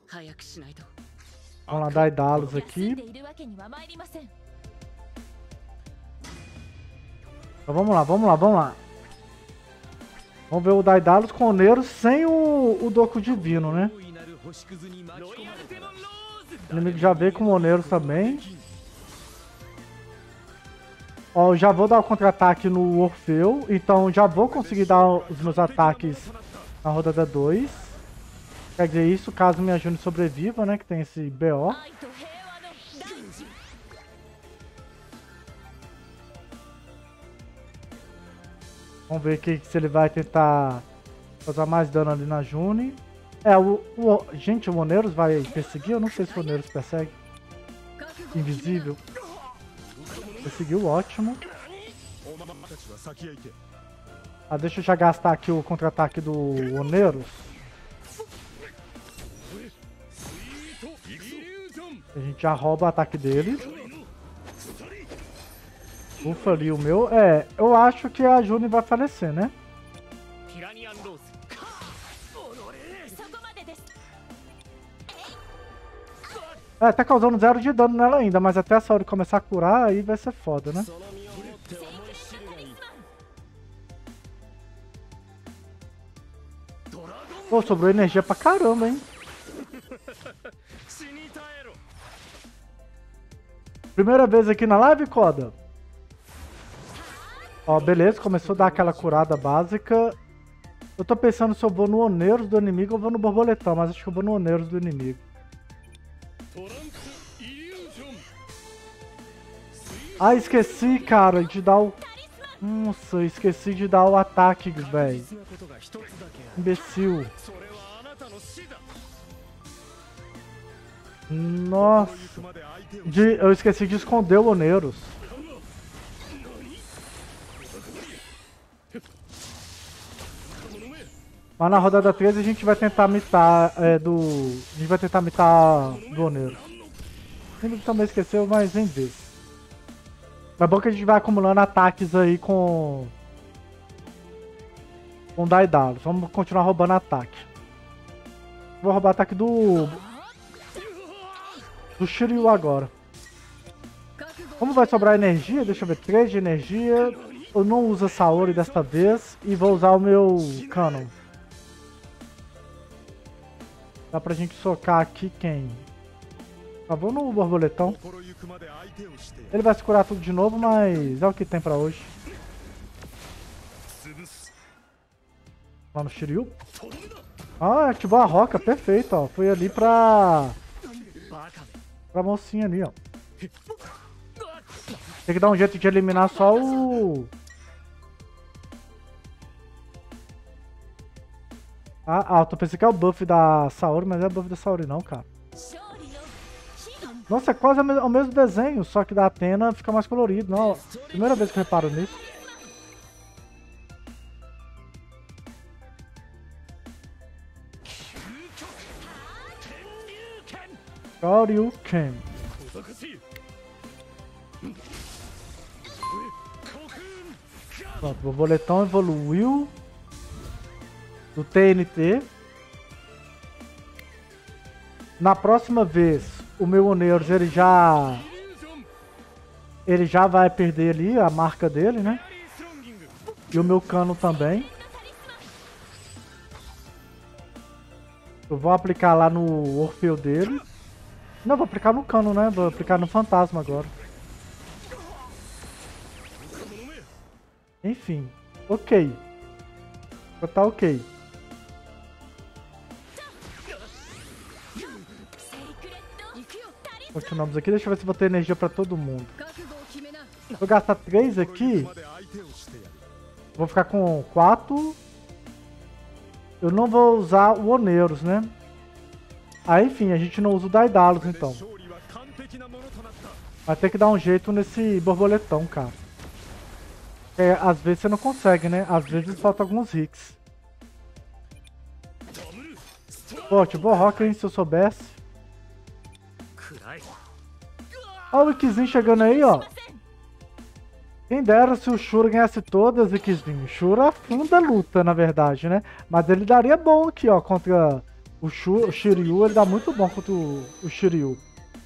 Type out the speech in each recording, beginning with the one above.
Vamos lá, Daedalus aqui. Então vamos lá, vamos lá, vamos lá. Vamos ver o Daedalus com Oneiros sem o Doku Divino, né? O inimigo já veio com o Oneiros também. Ó, eu já vou dar o contra-ataque no Orfeu, então já vou conseguir dar os meus ataques na rodada 2. Quer dizer isso caso minha June sobreviva, né? Que tem esse BO. Vamos ver aqui se ele vai tentar causar mais dano ali na June. Gente, o Oneiros vai perseguir? Eu não sei se o Oneiros persegue. Invisível. Perseguiu, ótimo. Deixa eu já gastar aqui o contra-ataque do Oneiros. A gente já rouba o ataque dele. Ufa ali o meu. Eu acho que a June vai falecer, né? Tá causando 0 de dano nela ainda, mas até a Saori começar a curar, aí vai ser foda, né? Pô, sobrou energia pra caramba, hein? Primeira vez aqui na live, Koda? Ó, beleza, começou a dar aquela curada básica. Eu tô pensando se eu vou no Oneiros do inimigo ou vou no Borboletão, mas acho que eu vou no Oneiros do inimigo. Ah, esqueci, cara, de dar o... Nossa, esqueci de dar o ataque, velho. Imbecil. Nossa. Eu esqueci de esconder o Oneiros. Mas na rodada 13 a gente vai tentar mitar do... A gente vai tentar mitar do Oneiros. Ele também esqueceu, mas vem ver. É bom que a gente vai acumulando ataques aí com Daedalus. Vamos continuar roubando ataque. Vou roubar ataque do Shiryu agora. Como vai sobrar energia? Deixa eu ver. 3 de energia. Eu não uso a Saori desta vez. E vou usar o meu Canon. Dá pra gente socar aqui quem? Vou no Borboletão. Ele vai se curar tudo de novo, mas é o que tem pra hoje. Lá no Shiryu. Ativou a roca, perfeito, ó. Foi ali pra mocinha ali, ó. Tem que dar um jeito de eliminar só o... eu pensei que é o buff da Saori, mas não é o buff da Saori não, cara. Nossa, é quase o mesmo desenho, só que da Athena fica mais colorido. Não, primeira vez que eu reparo nisso. Shoryuken. Pronto, o Borboletão evoluiu do TNT. Na próxima vez, o meu Oneiros ele já vai perder ali a marca dele, né? E o meu Cano também. Eu vou aplicar lá no Orfeu dele. Não, vou aplicar no Cano, né? Vou aplicar no Fantasma agora. Enfim, ok. Tá ok. Continuamos aqui, deixa eu ver se vou ter energia pra todo mundo. Vou gastar 3 aqui. Vou ficar com 4. Eu não vou usar o Oneiros, né? Enfim, a gente não usa o Daedalus, então. Vai ter que dar um jeito nesse Borboletão, cara. Às vezes você não consegue, né? Às vezes falta alguns hits. Pô, ativou Rock, hein, se eu soubesse. Olha o Ikizinho chegando aí, ó. Quem dera se o Shura ganhasse todas, Ikizinho. Shura afunda a luta, na verdade, né? Mas ele daria bom aqui, ó, contra O Shiryu, ele dá muito bom contra o Shiryu.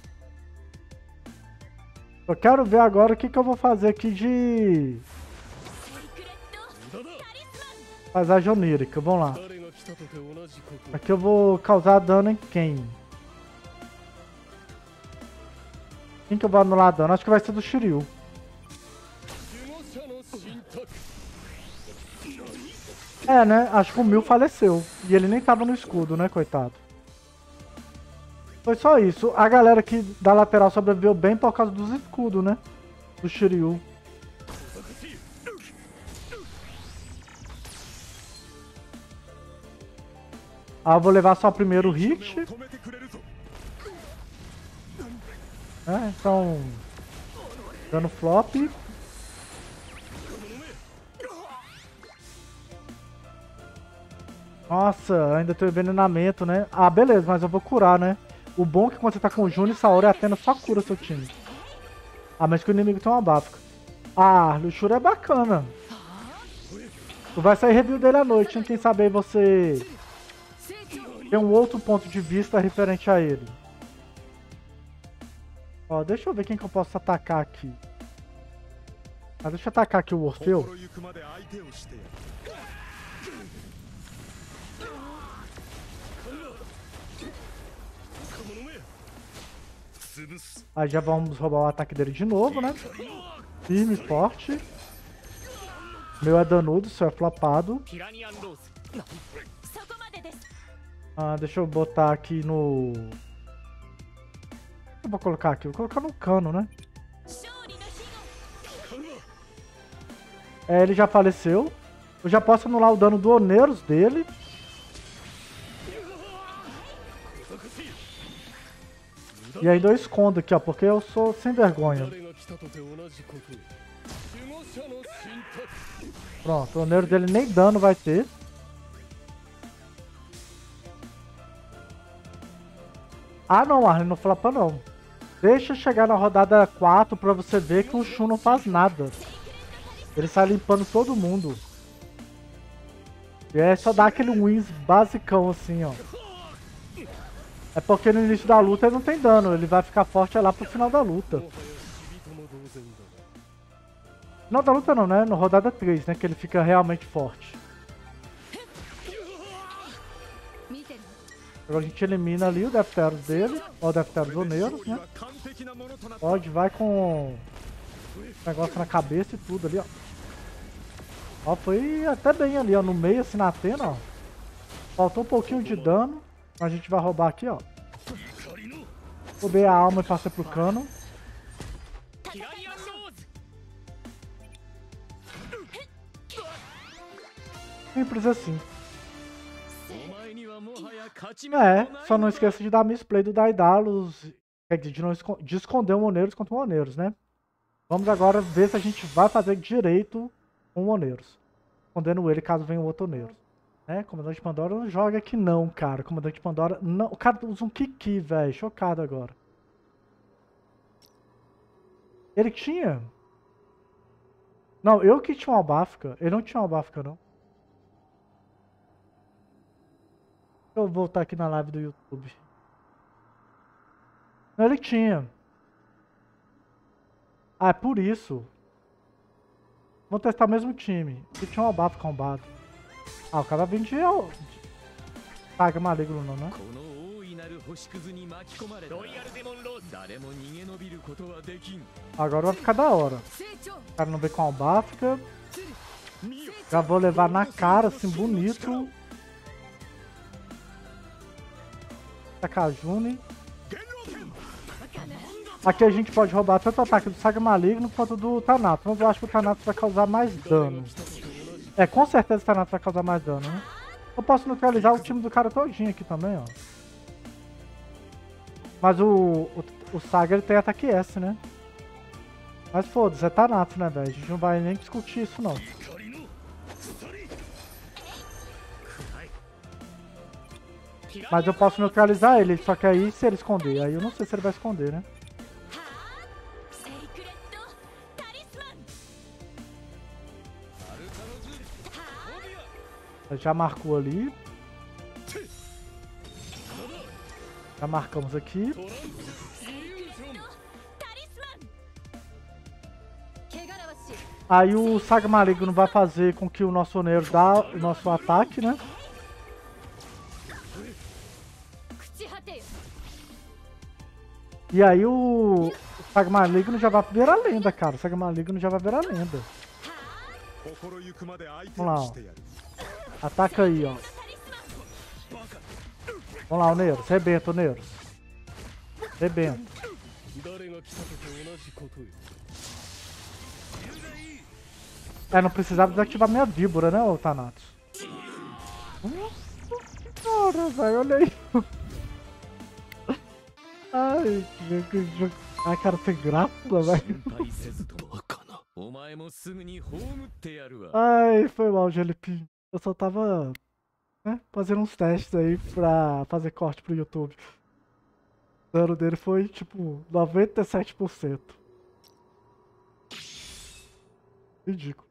Eu quero ver agora o que eu vou fazer aqui de... Fazer a Jonirica, vamos lá. Aqui eu vou causar dano em quem? Quem que eu vou anular dano? Acho que vai ser do Shiryu. É, né? Acho que o Mil faleceu. E ele nem tava no escudo, né, coitado? Foi só isso. A galera aqui da lateral sobreviveu bem por causa dos escudos, né? Do Shiryu. Ah, eu vou levar só o primeiro hit. Então... Dando flop. Nossa, ainda tem envenenamento, né? Ah, beleza, mas eu vou curar, né? O bom é que quando você tá com o Júnior e Saori, a Athena só cura seu time. Ah, mas que o inimigo tem uma Báfica. Ah, Luxúria é bacana. Vai sair review dele à noite, hein? Quem sabe aí você tem um outro ponto de vista referente a ele. Ó, deixa eu ver quem que eu posso atacar aqui. Ah, deixa eu atacar aqui o Orfeu. Aí já vamos roubar o ataque dele de novo, né? Firme, forte. Meu é danudo, seu é flopado. Ah, deixa eu botar aqui no... Eu vou colocar aqui, vou colocar no cano, né? É, ele já faleceu. Eu já posso anular o dano do Oneiros dele. E ainda eu escondo aqui, ó, porque eu sou sem vergonha. Pronto, o Oneiro dele nem dano vai ter. Ah não, Arlen, não flopa não. Deixa chegar na rodada 4 pra você ver que o Shun não faz nada. Ele sai limpando todo mundo. E é só dar aquele wins basicão assim, ó. É porque no início da luta ele não tem dano, ele vai ficar forte lá pro final da luta. Final da luta não, né? No rodada 3, né? Que ele fica realmente forte. Agora a gente elimina ali o Defteros dele. Ó, o Defteros Oneiros, né? Pode, vai com negócio na cabeça e tudo ali, ó. Ó, foi até bem ali, ó. No meio, assim, na Athena, ó. Faltou um pouquinho de dano. A gente vai roubar aqui, ó. Roubei a alma e passei pro cano. Simples assim. É, só não esqueça de dar misplay do Daedalus. Quer dizer, de esconder o Oneiros contra o Oneiros, né? Vamos agora ver se a gente vai fazer direito com o Oneiros. Escondendo ele caso venha o outro Oneiros. É, Comandante Pandora não joga aqui não, cara. Comandante Pandora não. O cara usa um Kiki, velho. Chocado agora. Ele tinha? Não, eu que tinha uma Báfica. Ele não tinha uma Báfica, não. Deixa eu voltar aqui na live do YouTube. Não, ele tinha. Ah, é por isso. Vamos testar o mesmo time. Ele tinha uma Báfica combado. Ah, o cara vem de Saga Maligno não, né? Agora vai ficar da hora. O cara não vem com a Albáfica. Já vou levar na cara, assim, bonito. Takajune. Aqui a gente pode roubar tanto o ataque do Saga Maligno quanto do Thanatos. Mas eu acho que o Thanatos vai causar mais dano. É, com certeza o Thanatos vai causar mais dano, né? Eu posso neutralizar o time do cara todinho aqui também, ó. Mas o Saga ele tem ataque S, né? Mas foda-se, é Thanatos, né, velho? A gente não vai nem discutir isso, não. Mas eu posso neutralizar ele, só que aí se ele esconder. Aí eu não sei se ele vai esconder, né? Já marcou ali. Já marcamos aqui. Aí o Saga Maligno vai fazer com que o nosso Onero dá o nosso ataque, né? E aí o Saga Maligno já vai virar lenda, cara. O Saga Maligno já vai virar lenda. Vamos lá, ó. Ataca aí, ó. Vamos lá, Oneiros. Rebenta, Oneiros. Rebenta. É, não precisava desativar minha víbora, né, ô Thanatos? Nossa senhora, velho, olha aí. Ai, cara, sem graça, velho. Ai, foi mal, Gelipim. Eu só tava, né, fazendo uns testes aí pra fazer corte pro YouTube. O dano dele foi, tipo, 97%. Ridículo.